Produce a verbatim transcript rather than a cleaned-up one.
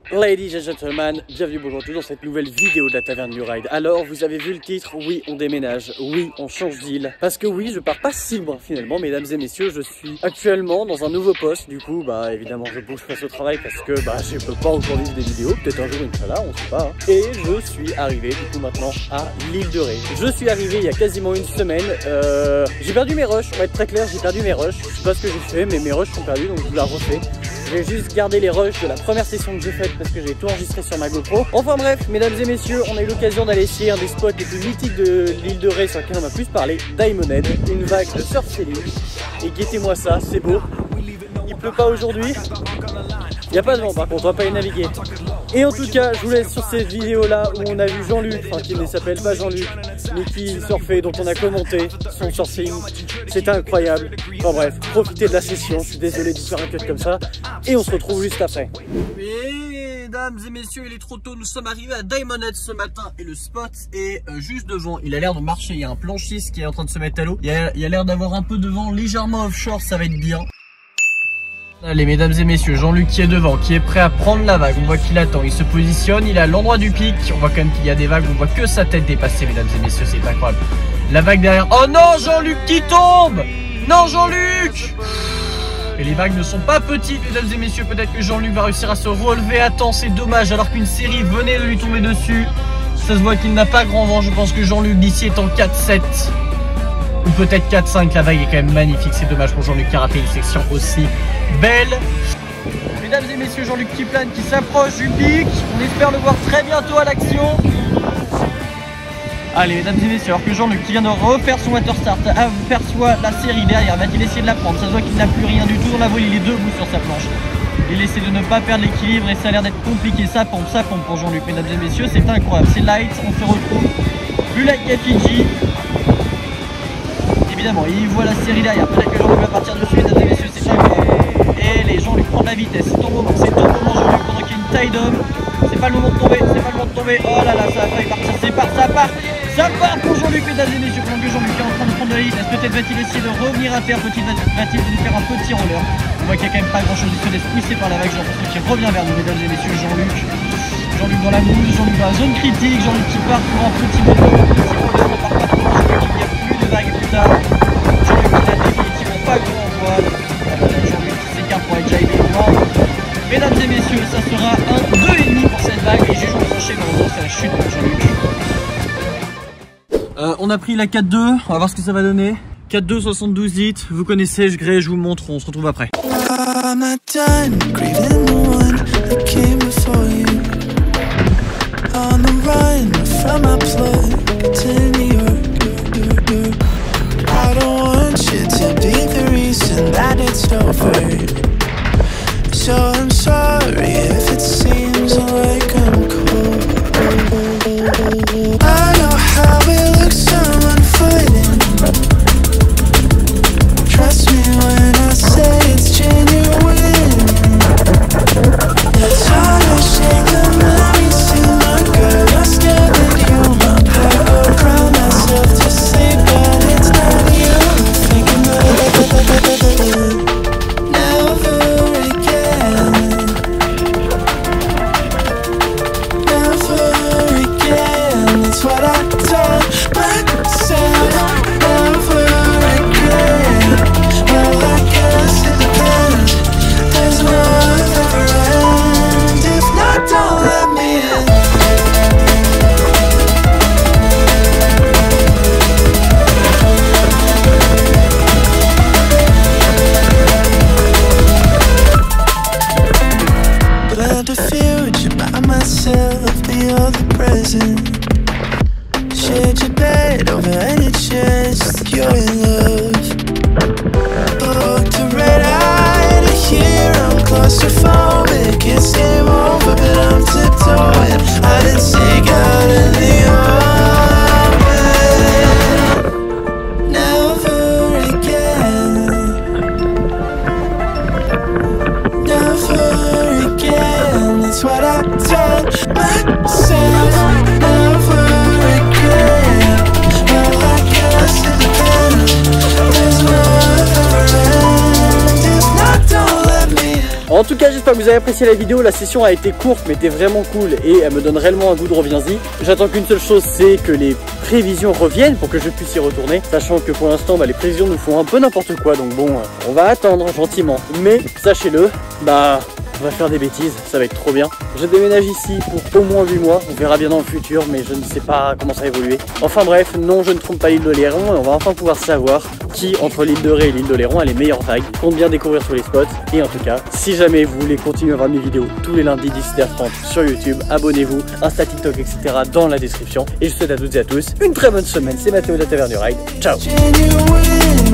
Ladies and gentlemen, bienvenue bonjour tous dans cette nouvelle vidéo de la Taverne du Ride. Alors vous avez vu le titre, oui on déménage, oui on change d'île. Parce que oui je pars pas si loin finalement mesdames et messieurs, je suis actuellement dans un nouveau poste. Du coup bah évidemment je bouge face au travail parce que bah je peux pas encore vivre des vidéos, peut-être un jour Inch'Allah, on sait pas hein. Et je suis arrivé du coup maintenant à l'île de Ré. Je suis arrivé il y a quasiment une semaine, euh, j'ai perdu mes rushs, on va être très clair, j'ai perdu mes rushs. Je sais pas ce que j'ai fait mais mes rushs sont perdus donc je vous la refais. J'ai juste gardé les rushs de la première session que j'ai faite parce que j'ai tout enregistré sur ma GoPro. Enfin bref, mesdames et messieurs, on a eu l'occasion d'aller essayer un des spots les plus mythiques de l'île de Ré sur lequel on m'a plus parlé, Diamond Head, une vague de surf sailing. Et guettez-moi ça, c'est beau. Il pleut pas aujourd'hui. Il n'y a pas de vent par contre, on va pas y naviguer. Et en tout cas, je vous laisse sur cette vidéo là où on a vu Jean-Luc, enfin qui ne s'appelle pas Jean-Luc, mais qui surfait, dont on a commenté son surfing. C'était incroyable. Enfin bref, profitez de la session, je suis désolé de faire un cut comme ça. Et on se retrouve juste après. Mesdames et messieurs, il est trop tôt, nous sommes arrivés à Diamond Head ce matin et le spot est euh, juste devant. Il a l'air de marcher, il y a un planchiste qui est en train de se mettre à l'eau. Il y a l'air d'avoir un peu de vent légèrement offshore, ça va être bien. Allez mesdames et messieurs, Jean-Luc qui est devant, qui est prêt à prendre la vague, on voit qu'il attend, il se positionne, il est à l'endroit du pic, on voit quand même qu'il y a des vagues, on voit que sa tête dépasser mesdames et messieurs, c'est incroyable. La vague derrière, oh non Jean-Luc qui tombe. Non Jean-Luc. Et les vagues ne sont pas petites mesdames et messieurs, peut-être que Jean-Luc va réussir à se relever à temps, c'est dommage alors qu'une série venait de lui tomber dessus. Ça se voit qu'il n'a pas grand vent, je pense que Jean-Luc d'ici est en quatre sept. Ou peut-être quatre cinq, la vague est quand même magnifique, c'est dommage pour Jean-Luc qui a raté une section aussi belle. Mesdames et messieurs, Jean-Luc qui plane, qui s'approche du pic, on espère le voir très bientôt à l'action. Allez mesdames et messieurs, alors que Jean-Luc qui vient de refaire son water start aperçoit la série derrière, va-t-il essayer de la prendre? Ça se voit qu'il n'a plus rien du tout dans la voile, il est debout sur sa planche. Il essaie de ne pas perdre l'équilibre et ça a l'air d'être compliqué, ça pompe, ça pompe pour Jean-Luc mesdames et messieurs, c'est incroyable, c'est light, on se retrouve plus like à Fidji. Évidemment, il voit la série derrière, peut-être que Jean-Luc va partir dessus, mesdames et messieurs, c'est incroyable. Et les gens lui prennent la vitesse, c'est ton moment, c'est ton moment Jean-Luc pendant qu'il y a une taille d'homme. C'est pas le moment de tomber, c'est pas le moment de tomber. Oh là là, ça a failli partir, c'est part, ça part, ça part pour Jean-Luc, mesdames et messieurs. Pendant que Jean-Luc est en train de prendre de la vitesse, peut-être va-t-il essayer de revenir à terre, peut-être va-t-il nous faire un petit roller. On voit qu'il y a quand même pas grand chose, il se laisse pousser par la vague, j'ai l'impression qu'il revient vers nous, mesdames et messieurs. Jean-Luc, Jean-Luc dans la mousse, Jean-Luc dans la zone critique, Jean-Luc qui part pour un petit moment, un petit roller, on part pas trop, Jean-Luc il n'y a plus de vagues plus tard. Jean-Luc qui n'a définitivement pas grand voile. Jean-Luc qui s'écarte pour aller jiver loin. Mesdames et messieurs, ça sera un deux virgule cinq pour cette vague et jugeons le prochain dans c'est la chute de Jean-Luc. Euh, on a pris la quatre deux, on va voir ce que ça va donner. quatre deux soixante-douze litres, vous connaissez, je grée, je vous montre, on se retrouve après. So I'm sorry if it seems like I'm cold. I know how it looks, someone fighting. Trust me when I say it's genuine. It's hard to shake the memories to my girl. I'm scared that you might hurt around myself to sleep, but it's not you. Thinking about shared your bed over any chance you're in love. Booked a red eye to hear I'm claustrophobic. Can't stay over, but I'm tiptoeing. I didn't seek out in the open. Never again. Never again. That's what I told myself. En tout cas, j'espère que vous avez apprécié la vidéo. La session a été courte mais était vraiment cool et elle me donne réellement un goût de reviens-y. J'attends qu'une seule chose, c'est que les prévisions reviennent pour que je puisse y retourner, sachant que pour l'instant bah, les prévisions nous font un peu n'importe quoi, donc bon, on va attendre gentiment. Mais sachez-le, bah on va faire des bêtises, ça va être trop bien. Je déménage ici pour au moins huit mois, on verra bien dans le futur, mais je ne sais pas comment ça va évoluer. Enfin bref, non, je ne trompe pas l'île d'Oléron et on va enfin pouvoir savoir qui, entre l'île de Ré et l'île d'Oléron, a les meilleures vagues. Je compte bien découvrir tous les spots. Et en tout cas, si jamais vous voulez continuer à voir mes vidéos tous les lundis dix-sept heures trente sur YouTube, abonnez-vous, Insta, TikTok, et cetera dans la description. Et je souhaite à toutes et à tous une très bonne semaine. C'est Mathéo de la Taverne du Ride. Ciao. Genuine.